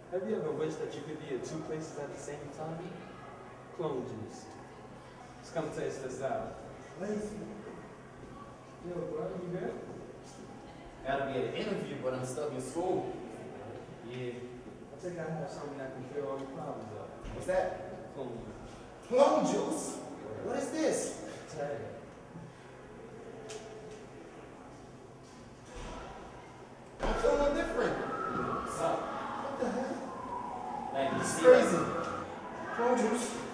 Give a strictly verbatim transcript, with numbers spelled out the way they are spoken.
Have you ever wished that you could be at two places at the same time? Clone juice. Just come taste this out. Lazy. Yo, bro, you good? Gotta be at an interview, but I'm stuck in school. Yeah. I think I have something that can clear all your problems up. What's that? Clone juice. Clone juice? What is this? Tag. I'm feeling different. What's up? What the hell? Like, you It's see crazy. Clone juice.